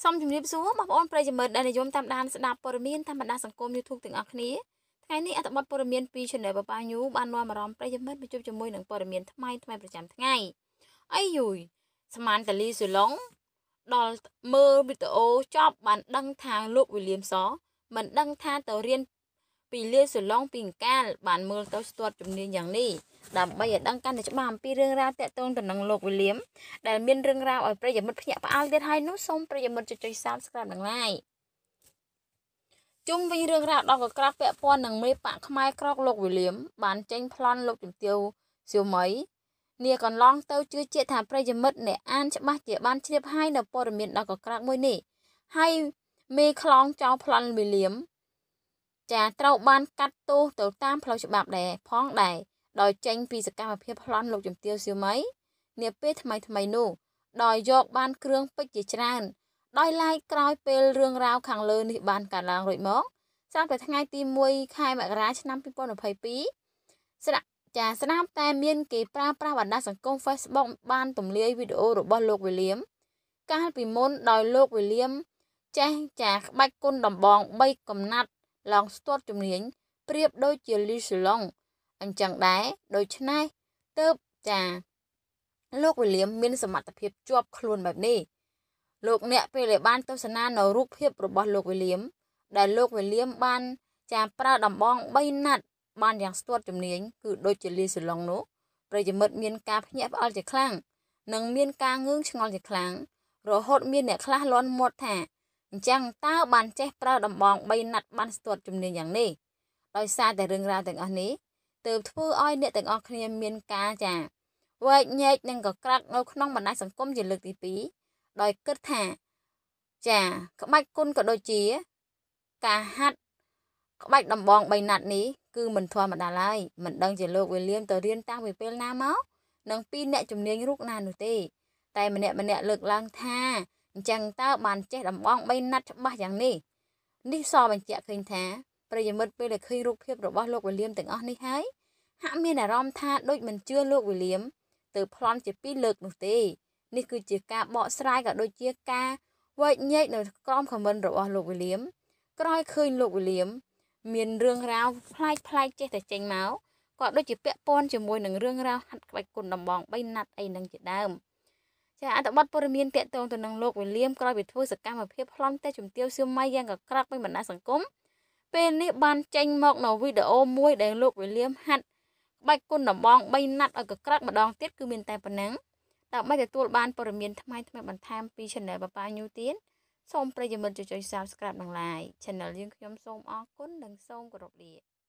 សូមជម្រាបសួរបងប្អូនប្រិយមិត្តដែលនិយមតាមដានស្ដាប់ព័ត៌មានតាមបណ្ដាសង្គម YouTube ទាំងអស់គ្នាថ្ងៃនេះអត្ថបទព័ត៌មានពី Channel ប៉ាប៉ាញូបាននាំអារម្មណ៍ប្រិយមិត្តមកជួបជាមួយនឹងព័ត៌មានថ្មីប្រចាំថ្ងៃអីយូយស្មានតាលីស៊ូឡុងដល់មើលវីដេអូចប់បានដឹងថាលោកវីលៀមសមិនដឹងថាទៅរៀនពីលីស៊ូឡុងពីអង្កាលបានមើលទៅស្ទាត់ជំនាញយ៉ាងនេះដើម្បីឲ្យដឹងកាន់តែច្បាស់អំពីរឿងរ៉ាវតាក់ទងទៅនឹងលោកវីលៀមដែលមានរឿងរ៉ាវឲ្យប្រិយមិត្តភ្ញាក់ផ្អើលទៀតហើយនោះសូមប្រិយមិត្តចុច Subscribe នឹង Like ជុំវិញរឿងរ៉ាវដល់កក្រាស់ពាក់ព័ន្ធនឹងមេបកខ្មែរក្រកលោកវីលៀមបានចេញប្លន់លោកជំទាវសៀវមីនាកន្លងទៅជឿជាក់ថាប្រិយមិត្តអ្នកអានច្បាស់ជាបានជ្រាបហើយនៅព័ត៌មានដល់កក្រាស់មួយនេះហើយមេខ្លងចោលប្លន់វីលៀមចាត្រូវបានកាត់ទោសទៅតាមផ្លូវច្បាប់ដែរដោយចេញពីសកម្មភាពប្លន់លោកជំទាវសៀវមីនាពេលថ្មីនោះដោយយកបានគ្រឿងពេជ្រជាច្រើនដោយឡែកក្រោយពេលរឿងរ៉ាវខាងលើនេះបានកើតឡើងរួចមកស្រាប់តែថ្ងៃទី1ខែមករាឆ្នាំ2022ស្រាប់តែមានគេប្រើប្រាស់បណ្ដាញសង្គម Facebook បានទម្លាយវីដេអូរបស់លោកវីលៀមកាលពីមុនដោយលោកវីលៀមចេះក្បាច់គុណដំបង3កំណាត់ឡងស្ទាត់ជំនាញប្រៀបដូចជាលីស៊ូឡុងអញ្ចឹងដែរដូច្នេះទើបលោកវីលៀមមានសមត្ថភាពជាប់ខ្លួនបែបនេះលោកអ្នកពេលដែលបានទស្សនានៅរូបភាពរបស់លោកវីលៀមដែលលោកវីលៀមបានប្រើដំបង3ណាត់បានយ៉ាងស្ទាត់ជំនាញគឺដូចជាលីស៊ូឡុងនោះប្រិយមិត្តមានការភ្ញាក់ផ្អើលជាខ្លាំងនិងមានការងឿងឆ្ងល់ជាខ្លាំងរហូតមានអ្នកខ្លះលាន់មាត់ថាអញ្ចឹងតើបានចេះប្រើដំបង3ណាត់បានស្ទាត់ជំនាញយ៉ាងនេះដោយសារតែរឿងរ៉ាវទាំងអស់នេះទើបធ្វើឲ្យអ្នកទាំងអស់គ្នាមានការវែកញែកនិងក៏ក្រាក់នៅក្នុងបណ្ដាញសង្គមជាលើកទី2ដោយគិតថាក្បាច់គុណក៏ដូចជាការហាត់ក្បាច់ដំបង3ណាត់នេះគឺមិនធម្មតាឡើយមិនដឹងជាលោកវីលៀមទៅរៀនតាំងពីពេលណាមកនិងពីអ្នកជំនាញរូបណានោះទេតែម្នាក់លើកឡើងថាអញ្ចឹងតើបានចេះដំបង3ណាត់ច្បាស់យ៉ាងនេះសបញ្ជាក់ឃើញថាប្រិយមិត្តពេលដែលឃើញរូបភាពរបស់លោកវីលៀមទាំងអស់នេះហើយហាក់មានអារម្មណ៍ថាដូចមិនជឿលោកវីលៀមទៅប្លន់ជា2លើកនោះទេនេះគឺជាការបកស្រាយក៏ដូចជាការវែកញែកនៅក្រោមខមមិនរបស់លោកវីលៀមក្រោយឃើញលោកវីលៀមមានរឿងរ៉ាវប្លែកចេះតែចេញមកក៏ដូចជាពាក់ព័ន្ធជាមួយនឹងរឿងរ៉ាវហាត់ក្បាច់គុណដំបង3ណាត់អីនឹងជាដើមអត្ថបទព័ត៌មានតាក់ទងទៅនឹងលោកវីលៀមក្រោយពីធ្វើសកម្មភាពប្លន់តែជំទាវសៀវមីយ៉ាងកក្រាក់ពេញបណ្ដាញសង្គមពេលនេះបានចេញមកនៅវីដេអូមួយដែលលោកវីលៀមហាត់ក្បាច់គុណដំបង3ណាត់ឲ្យកក្រាក់ម្ដងទៀតគឺមានតែប៉ុណ្ណឹងដើម្បីទទួលបានព័ត៌មានថ្មីបន្ថែមពី Channel ប៉ាប៉ាញូទៀតសូមប្រិយមិត្តចុច Subscribe និង Like Channel យើងខ្ញុំសូមអរគុណនិងសូមគោរពលា